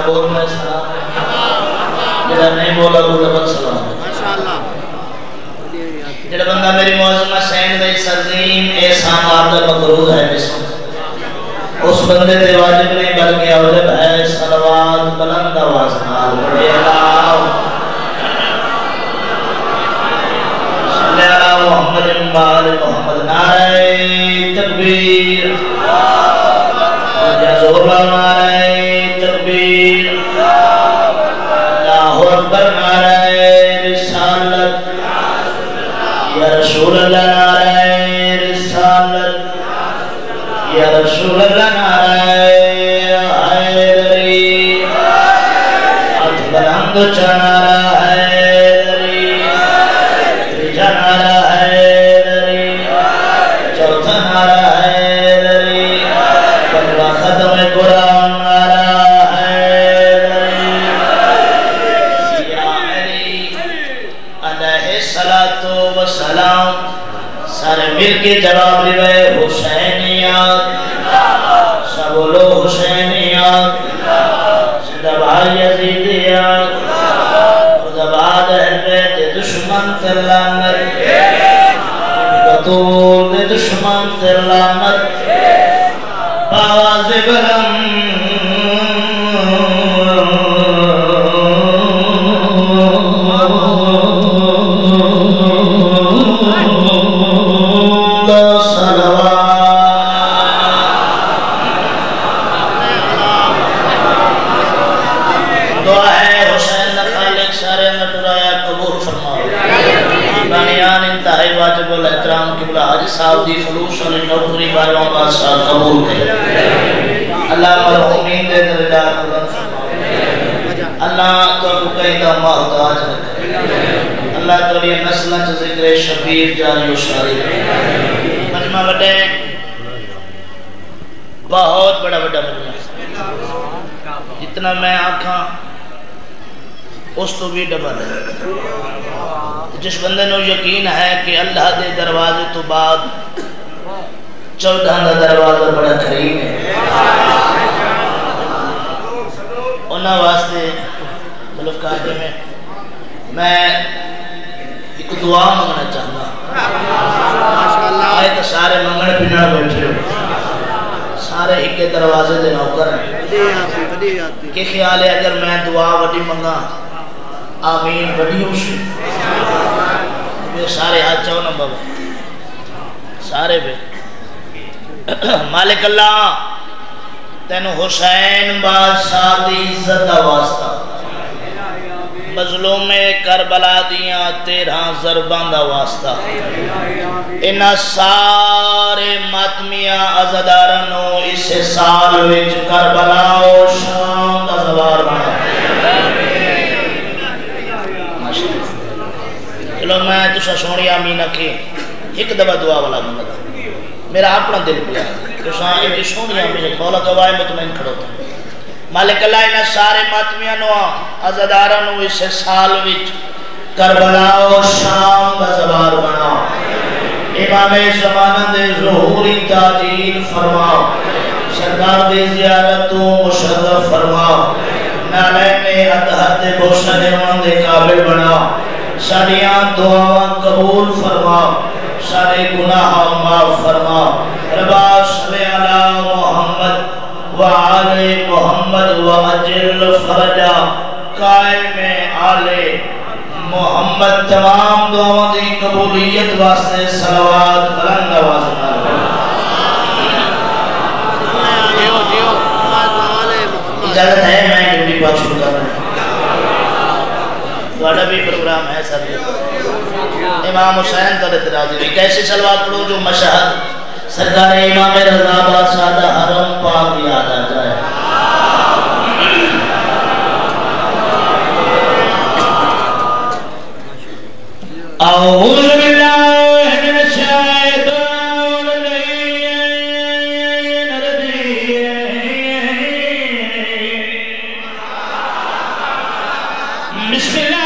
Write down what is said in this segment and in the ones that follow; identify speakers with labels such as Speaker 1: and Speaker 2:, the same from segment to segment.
Speaker 1: بول میں سلام ہے جڑا نہیں بولا بولا بس سلام ہے جڑا بندہ میری معظمہ سین دی سرزین احسان آردہ مقروض ہے بسم اس بندے دے واجب نہیں بلکہ اوجب ہے صلوات بلند آواز نال پڑھے اللہ صلی اللہ محمد بال محمد نعرہ تکبیر یا زور نعرہ تکبیر اللہ اکبر نعرہ رسالت یا رسول اللہ نعرہ رسالت یا رسول اللہ نعرہ حیدری ہاتھ بلند اونچا نعرہ حیدری تیجا نعرہ حیدری چوتھا نعرہ حیدری پنجواں ختم قرآن نعرہ حیدری یا علی علیہ الصلاۃ والسلام سارے مل کے جواب دیوے حسینیات سب بولو حسینیات زندہ بھائی یزیدیات خداباد اہل بیت دشمن تر لعنت بطول دشمن تر لعنت باواز بلند واجب الاحترام قبلہ حاجی صاحب دی خلوص علی نوکری باروں بادشاہ قبول کرے اللہ مرحومین دے درجات بلند فرمائے اللہ تو قیدہ محتاج رکھے اللہ تو یہ نسلہ چا ذکر شبیر جاری و شاری مجمع بڑے بہت بڑا بڑا مجمع جتنا میں آنکھاں اس تو بھی ڈبل ہے جس بندے نو یقین ہے کہ اللہ دے دروازے تو بعد 14 دروازہ بڑا قریب ہے انہاں واسطے ملف کارجے میں ایک دعا مانگنا چاہتا آئے تو سارے منگن پھنڑ بیٹھے ہو سارے ایک دروازے دے نوکر ہیں کہ خیال ہے اگر میں دعا وڈی منگا آمین وڈی ہوشی سارے ہاتھ چاہو نا بابا سارے بے مالک اللہ تینو حسین بادشاہ دی عزت واسطہ مظلوم کربلا دیاں 13 ضرباں دا واسطہ انہاں سارے ماتمیاں عزدارنو اس سال وچ کربلا و شام دا سوار بنا چلو میں تُسا سونی آمین اکھے ایک دبا دعا والا منگا میرا اپنا دل پیا تُسا ایک سونی آمین اکھے مولا گواہ مطمئن کھڑو تھا مالک اللہ انہا سارے ماتمیاں نوا عزدارانو اس سال وچ کربلا و شام دا زبار بنا امام زمانہ دے ظہوری تاجیل فرما سرکار دے زیارتوں مشرف فرما نالین اطہر دے بوشن ایمان دے قابل بنا ساریاں دعاواں قبول فرما سارے گناہ معاف فرما ربا صلی علی محمد وآل محمد وعجل فرجا قائم آل محمد تمام دعاواں دی قبولیت واسطے صلوات بلند آواز اجازت ہے میں ڈیوٹی بات شروع کر رہا ہوں وہاں بھی پروگرام ہے سب امام حسین تو اعتراضی بھی کیسی صلوات پڑھو جو مشہد سرکار امام رضا بادشاہ دا حرم پاک یاد آ جائے اعوذ باللہ من الشیطان الرجیم بسم اللہ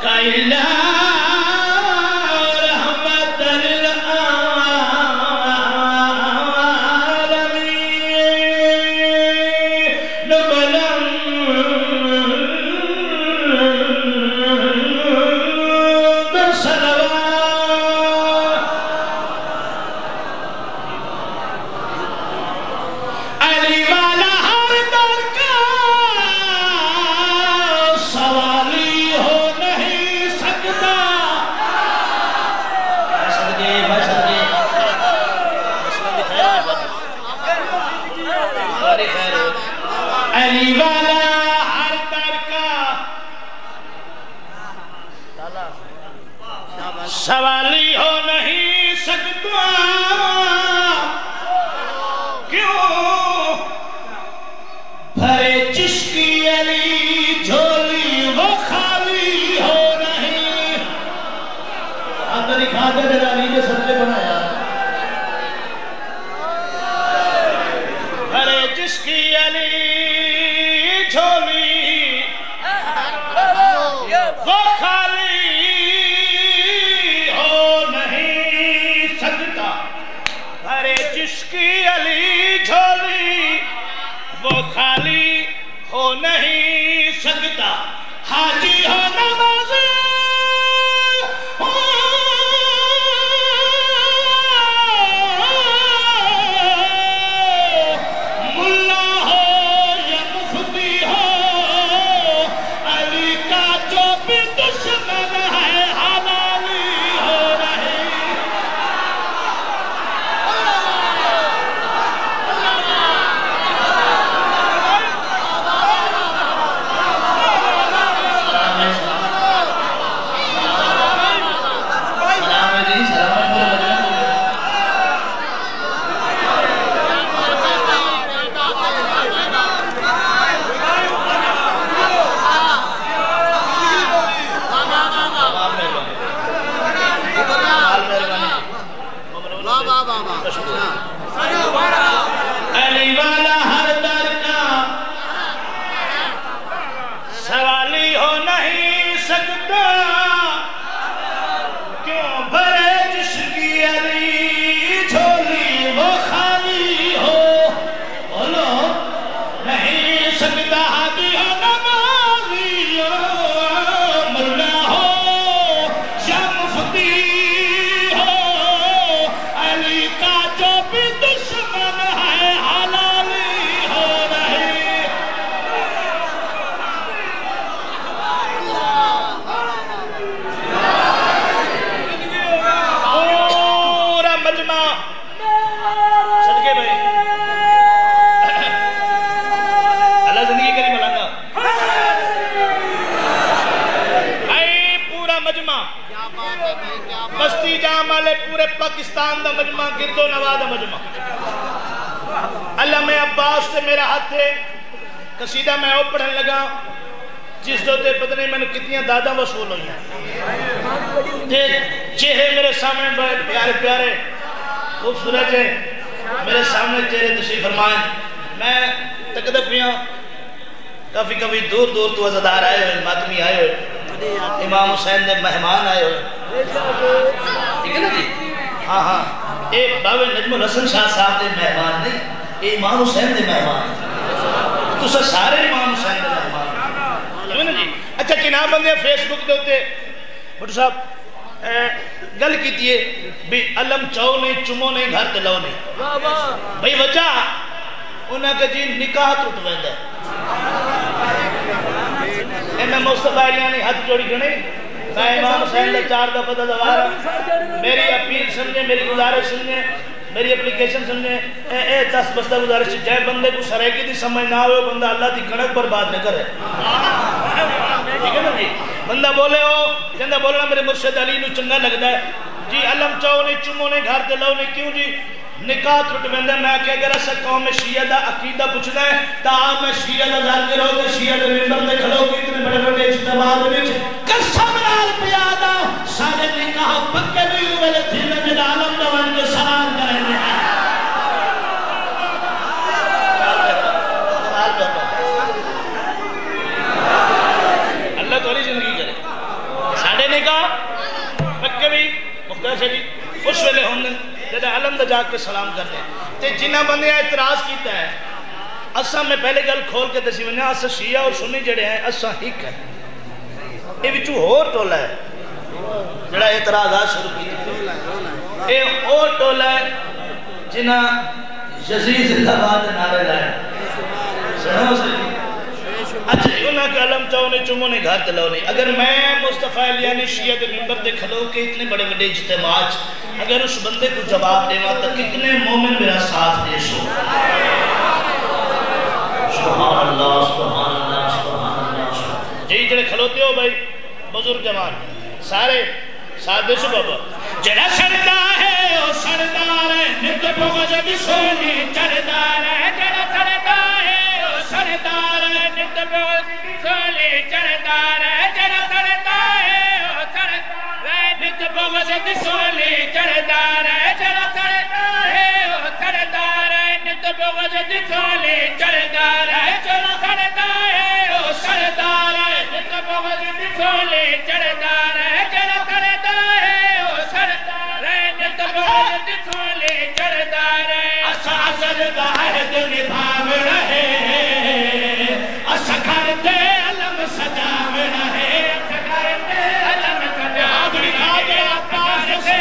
Speaker 1: کائلا رحمت للعالمین بلند صلوات علی والا ہر در کا سوالی ہو نہیں سکتا علی والا ہر در کا سوالی ہو نہیں سکتا کیوں بھرے چشکی علی جھولی وہ خالی ہو نہیں آپ نے دکھا دے میرا علی نے سب نے بنایا بھرے چشکی علی جھولی وہ خالی ہو نہیں سکتا بھرے چشکی علی جھولی وہ خالی ہو نہیں سکتا حاجی ہو نمازی ملا ہو یا مفتی ہو علی کا جو بھی دشمن ہے حلالی ہو رہی علی والا ہر در کا سوالی ہو نہیں سکتا کیوں بھرے جشکی علی جھولی وہ خالی ہو بولو نہیں سکتا حاجی ہو نمازی ہو ملا ہو یا مفتی ہو علی کا جو بھی دشمن ہے حلالی ہو رہی پورا مجمع صدقے بھائی اللہ زندگی کری ملانا اے پورا مجمع بستی جام والے پورے پاکستان دا مجمع گرد و نواز دا مجمع علامہ عباس سے میرا ہاتھ ہے قصیدہ میں او پڑھن لگا جس دو تے پتہ نہیں میں نے کتنی دادا وصول ہوئی ہیں چہرے میرے سامنے بڑے پیارے پیارے خوبصورت ہیں میرے سامنے چہرے تشریف فرمائیں میں تقدر پیا کافی کبھی دور دور تو عزدار آئے ہوئے ماتمی آئے ہوئے امام حسین نے مہمان آئے ہوئے ٹھیک ہے نا جی ہاں ایک باوے نجم الحسن شاہ صاحب نے مہمان نہیں یہ امام حسین نے مہمان تو سارے امام حسین نے مہمان جی اچھا کنا بندے فیس بک دے ہوتے بھٹو صاحب گل کی دیئے بھی علم چاو نہیں چمو نہیں گھر دلاو نہیں بھئی وجہ انہاں کا جی نکاح ٹوٹ ویندا ہے میں مصطفیٰ علیانی ہاتھ جوڑی گھنے میں امام حسین نے 4 دفعہ دوارا میری اپیل سمجھے میری گزارش سمجھے میری اپلیکیشن سمجھے اے 10 بستہ گزارش جائے بندے کو سرائکی دی سمجھ نہ ہوئے بندہ اللہ دی کھڑک پر بات نہ کرے ٹھیک ہے نا جی بندہ بولے ہو جندہ بولنا میرے مرشد علی نو چنگا لگتا ہے جی علم چاہو نہیں چمو نہیں گھر دلاو نہیں کیوں جی نکاح ٹوٹ ویندا میں کہ اگر اسا قوم شیعہ دا عقیدہ پوچھنا ہے تا میں شیعہ دا ذاکر ہو تے شیعہ دے منبر تے کھڑو کے اتنے بڑے بڑے اجتماع دے وچ قسم نال پیادا سارے نکاح پکے نہیں ہوئے تھے جے عالم دا ون کے سلام کرے اللہ تو علی زندگی کرے نے کہا مکے بھی مختار سے جی اس ویلے ہوں جدہ علم دا جا کے سلام کرنے تے جنہ بندے اعتراض کیتا ہے اساں میں پہلے گل کھول کے دسی ونیا اساں شیعہ اور سنی جڑے ہیں اساں ہک ہے یہ وچوں ہور ٹولا ہے جڑا اعتراضات شروع کی یہ اور ٹولا ہے جنہ یزید زندہ باد نعرے لائے سنو سے اچھا انہاں کے علم چاہو نے چمو نے گھر تلاؤ نہیں اگر میں مصطفیٰ علیانی شیعہ کے ممبر دے کھلو کہ اتنے بڑے بڑے اجتماعات اگر اس بندے کو جواب دے وہاں تک کتنے مومن میرا ساتھ دے سو سبحان اللہ سبحان اللہ سبحان اللہ جی جڑے کھلوتے ہو بھائی بزرگ جوان سارے ساتھ دے سو بابا جڑا سڑدا ہے او سڑدار ہے نت بغض دی سونی چڑھدار ہے جڑا سڑدا ہے او سڑدار ہے نت بغض دی سونی چڑھدار ہے جڑا سڑدا ہے او سڑدار ہے نت بغض دی سونی چڑھدار ہے جڑا سڑدا ہے او سڑدار ہے نت بغض دی سونی چڑھدار ہے جڑا سڑدا ہے او سڑدار ہے نت بغض دی سونی چڑھدار ہے جڑا سڑدا ہے او سڑدار ہے نت بغض دی سونی چڑھدار ہے اسا سجدہ ہے دل بھاو رہے اسا گھر تے علم سجاو رہے اسا گھر تے علم سجاو رہے اسا گھر تے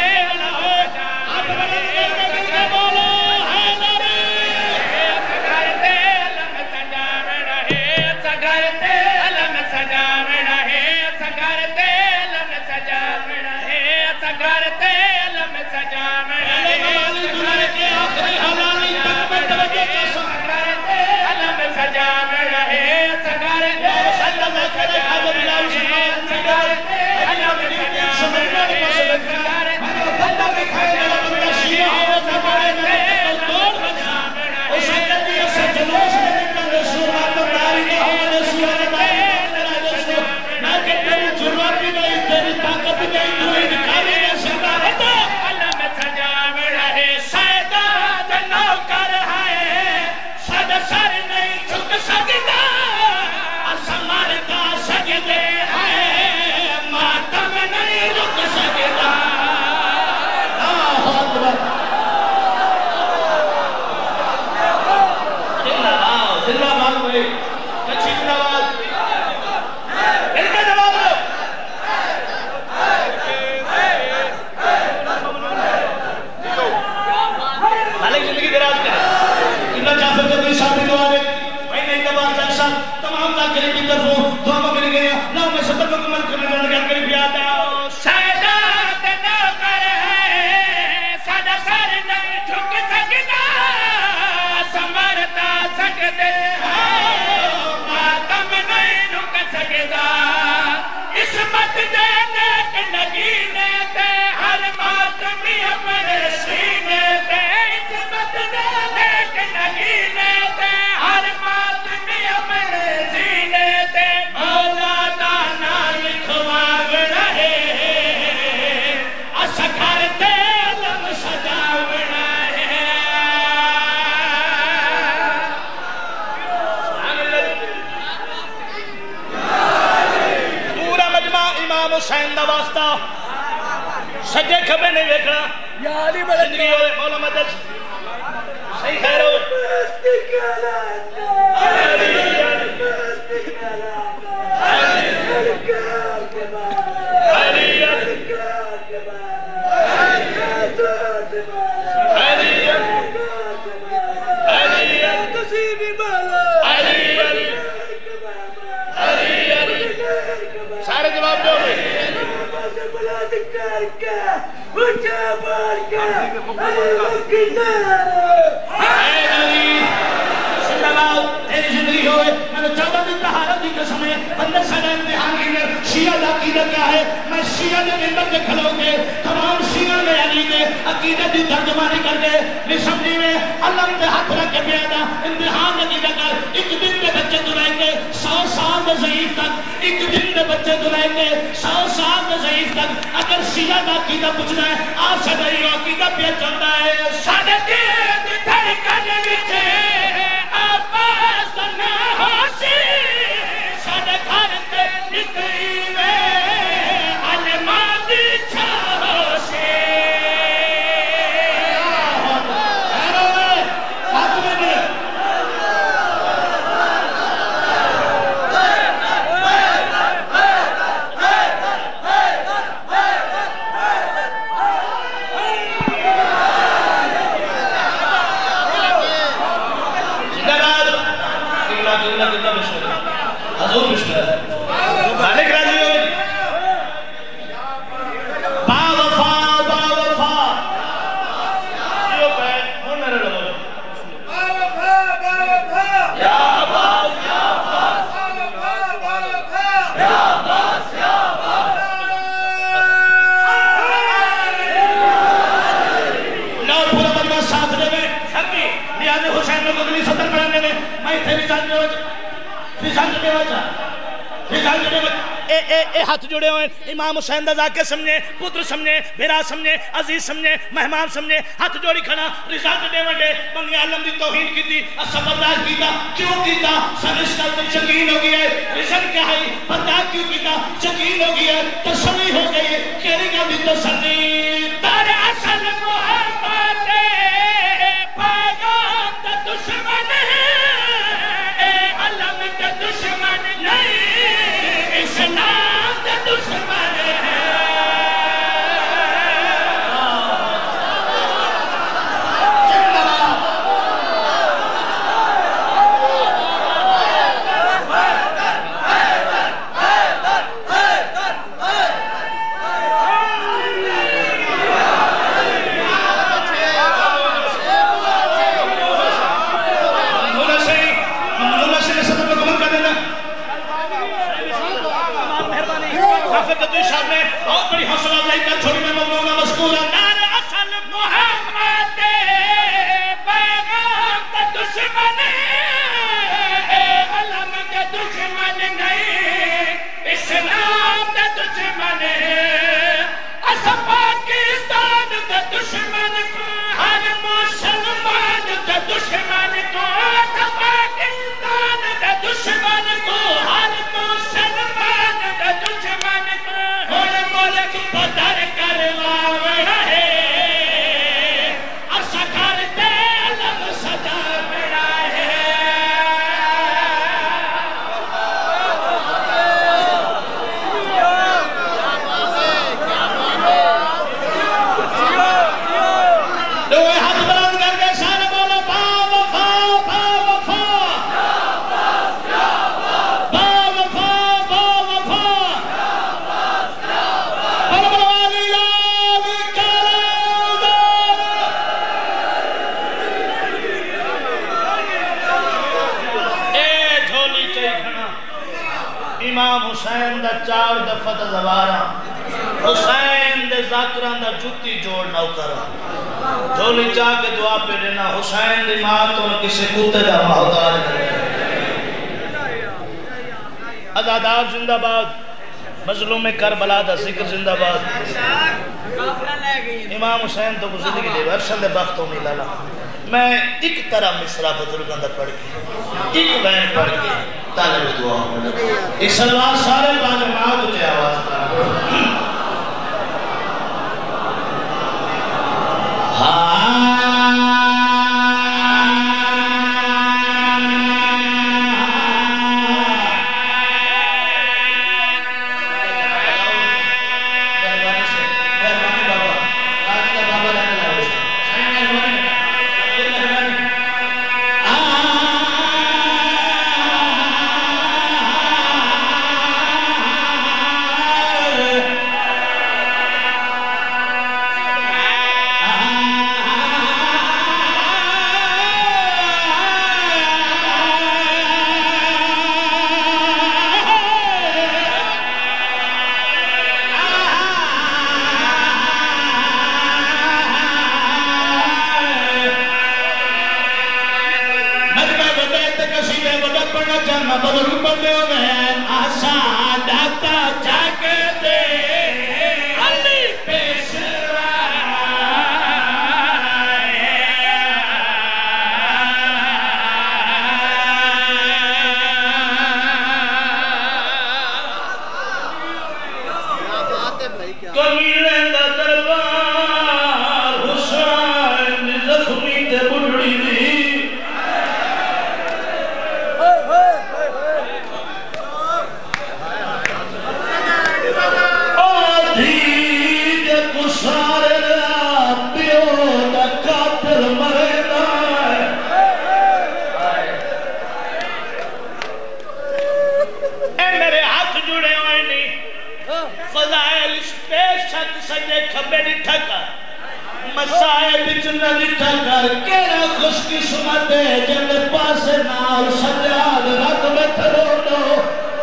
Speaker 1: حسین دا واسطہ سجے کھبے نہیں ویکھنا یا علی زندگی ہوئے مولا مدد صحیح خیر ہو سارے جواب دو تیری زندگی ہوئے میں نے 14 دن طہارت دی قسم ہے بندے سارے امتحان کی میں شیعہ دا عقیدہ کیا ہے میں شیعہ دے ممبر دے کھلو کے تمام شیعہ میں علی دے عقیدہ دی ترجمانی کر دے نہیں سمجھی میں اللہ پہ ہاتھ رکھ کے پیادا امتحان عقیدہ کر ایک دن دے بچے دلائیں گے 100 سال دے ضعیف تک ایک دن دے بچے دلائیں گے 100 سال دے ضعیف تک اگر شیعہ دا عقیدہ پوچھنا ہے آپ سے نہیں عقیدہ پہ چلتا ہے سادے دل دی دھڑکن وچ ہوشی سادے گھر تے نکلی وے علم ہاتھ جڑے ہوئے امام حسین دا ذاکر سمجھے پتر سمجھے بھرا سمجھے عزیز سمجھے مہمان سمجھے ہاتھ جوڑی کھڑا رزالت دے وڈے بنی عالم دی توہین کی تھی اصل برداشت کیتا کیوں کیتا سنس کل تو شکین ہو گئی ہے رزالت کیا ہے برداشت کیوں کیتا شکین ہو گئی ہے تسلی ہو گئی ہے کیری گا دی تسلی تارے اصل محبت پیغام دا دشمن ہے اے علم دا دشمن نہیں اسلام دا دشمن ہے امام حسین دا چار دفعہ دا زوارا حسین دے ذاکران دا جتی جوڑ نہ کرا جھولی چاہ کے دعا پہ دینا حسین دی ماں تو کسی کوتے دا محتاج نہیں عزادار زندہ باد مظلوم کربلا دا ذکر زندہ باد امام حسین تو زندگی دے ورشن دے بختوں میں لالا میں ایک طرح مصرہ بزرگاں دا پڑھ کے ایک بین پڑھ کے طالب دعا ایک سلوات سارے باجماعت اچھے آواز کرا مسائل بچنا لٹھا کر کیرا خوش قسمت ہے جن پاس نال سجاد رات میں تھرو دو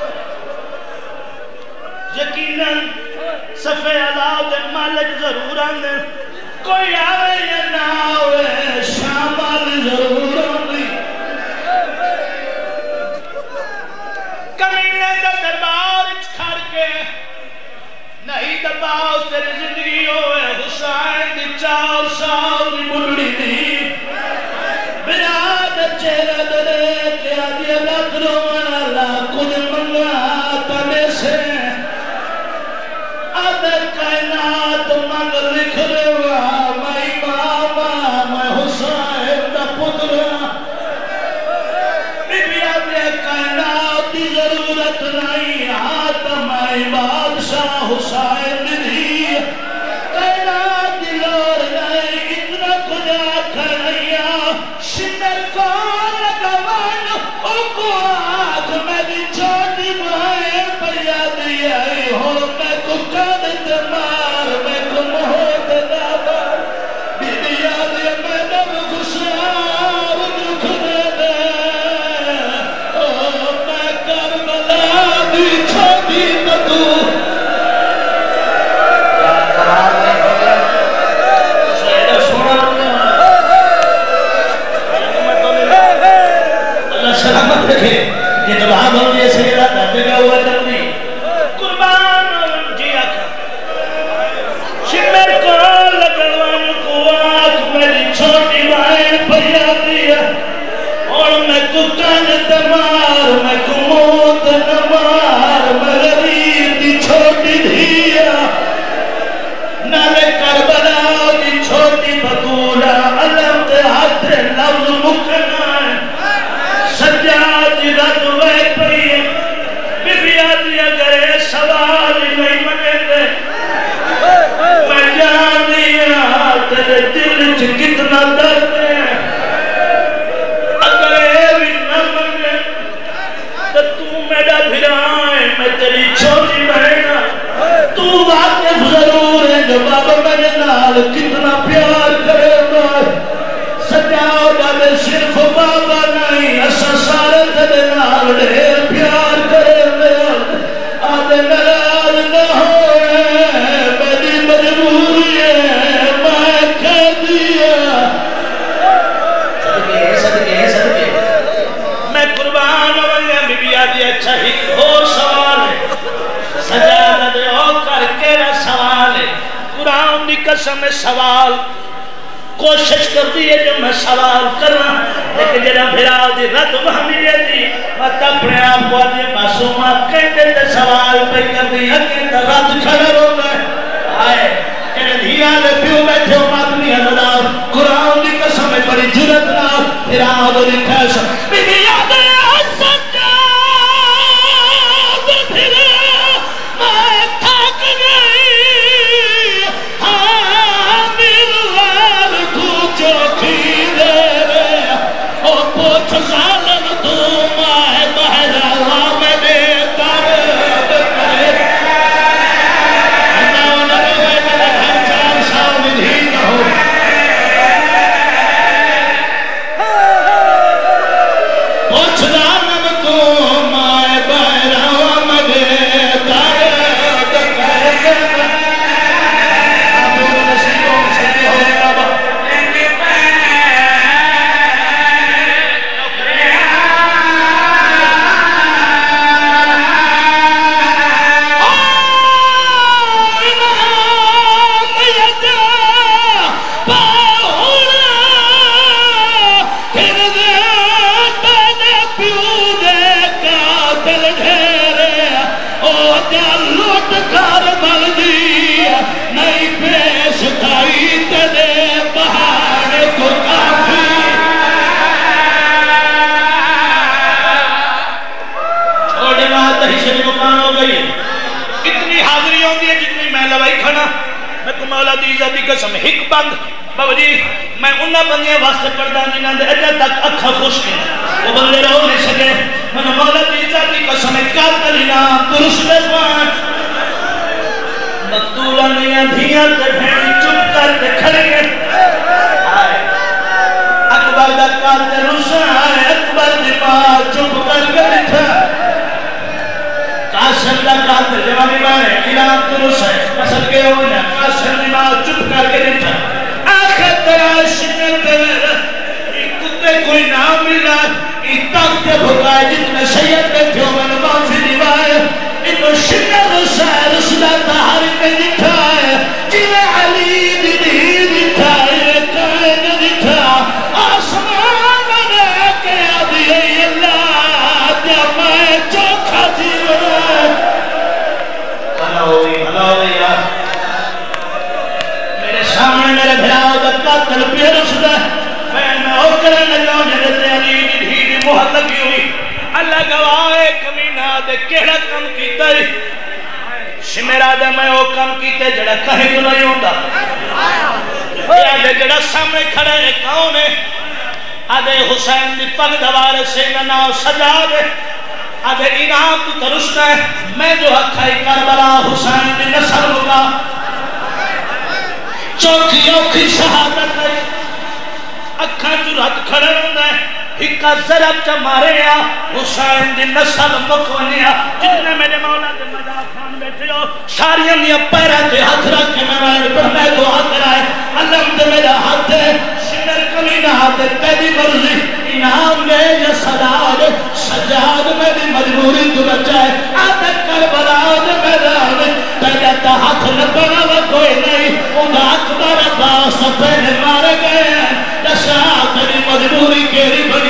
Speaker 1: یقیناً صفحے علاؤ دے مالک ضرور آنے کوئی آوے یا نہ آوے شامل ضرور آنے کمینے دا دربار کھڑ کے دبا اس تیری زندگی ہوئے حسین دی 4 سال دی مڈڑی دی براد چہرہ دلے کیا دیا لکھنو والا کچھ منگا تنے سے ادھر کائنات منگ لکھ رہا میں امامہ میں حسین دا پترہ بیا دیا کائنات دی ضرورت نہیں آتا میں بادشاہ حسین دی کائنات دی لور نہیں اتنا کجا کھڑیا شنر کو لگوان او کو آگ میں دی چھوٹی مائیں پریا دیا ہو میں کو قادت مار میں کو محوت نابار بیا دیا میں نب گسار دکھ دے دے او میں کربلا دی چھوٹی تدو سلامت رکھے یہ تو بہت ہوں یہ سیدہ دردے کا ہوا جلدی قربان جی آکھا شمر کو لگوان کو آکھ میری چھوٹی مائیں پریا دیا اور میں کو کانت مار میں کو موت نمار میں غریب دی چھوٹی دیا نالے کربلا دی چھوٹی بطولہ علم دے ہاتھ لفظ مکنا سجاد رد وے پڑی بی بی آدیا کرے سوال نہیں منے دے میں جانیا تیرے دل چ کتنا درد ہے اگر اے بھی نہ منے تو میرا بھرائے میں تیری چھوٹی بہنا تو واقف ضرور ہے جو بابا میرے نال کتنا پیار کرے گا سجاؤ دے صرف بابا نہیں ایسا سارے تیرے نال ڈھیر پیار کرے دے آدھے نراز نہ ہوئے میری مجبوری ہے میں کہہ دیا صدقے میں قربان ہوئے بی بی آدھی اچھا ہی اور سوال ہے سجادہ دے او کر کے رہ سوال ہے قرآن دی قسم ہے سوال کوشش کر دیئے جو میں سوال کرنا لیکن جنہ بھرا دی رد وہمی لیتی وقت اپنے آپ کو آدھی معصومات کہتے تھے سوال پہ کر دی حقیقت رد کھڑے رو گئے آئے جنہ دھیا لے پیو بیٹھے ہو مادنی حضرات قرآن دی قسم ہے بڑی جرت نہ بھرا دو دی کھیسا بی بی آدھے سجاد بھرا میں تھاک گئی ظالم تو ماہ بہرا میں دے درد کرے اللہ نبی میرا گھر 4 سال ہی نہ ہو پوچھ ظالم تو ماہ بہرا میں دے درد کرے ابو نصیبوں سے ہو بابا مولا دی عزت دی قسم ہک بند بابا جی میں انہاں بندیاں واسطے پڑھدا جنہاں دے اجے تک اکھا خشک ہیں وہ بندے رو نہیں سکے میں مولا دی عزت دی قسم قاتل نہ درست پان مقتولا نہیں دھیاں تے بھین چپ کر کے کھڑے ہیں اکبر دا قاتل روشن ہے اکبر دی ماں چپ کر کے بیٹھا قاسم دا قاتل جوانی بانے ایران درست ہے پسند کے ہونا قاسم دی ماں چپ کر کے بیٹھا آخر تراش میں تیرے کتے کوئی نام ملا تاکت بھگائے جتنے سید بیٹھے ہو میں نے معافی دیوائے انہوں شکر رسائے رسولہ تحاری میں مہر لگی ہوئی اللہ گواہ کمینہ دے کیڑا کم کیتا ہے شمیرہ دے میں وہ کم کیتے جڑا کہیں تو نہیں ہوندہ آدھے جڑا سامنے کھڑے ہے کون ہے آدھے حسین دی پگ دوارے سے ناو سجا دے آدھے انعام تو ترشتا ہے میں جو حقائی کربلا حسین دی نسل ہوگا چوکی اوکھی شہادت ہے اکھاں جرات کھڑے ہوندہ ہے ہکا ضرب چا مارے یا حسین دی نسل مکونیا جتنے میرے مولا دے مدار خان بیٹھے ہو ساری انیا پیرہ دے ہاتھ رکھ کے میں دعا کرائے علم دے میرا ہاتھ ہے شمر کمینہ ہاتھ ہے تیری مرضی انعام میں یا سجاد سجاد میں بھی مجبوری تو بچائے آدھے کربلا دے میرا تیرے تا ہاتھ نبنا وہ کوئی نہیں اندھا اکبر عباس پہنے مارے گئے جشا تیری مجبوری کیری بنی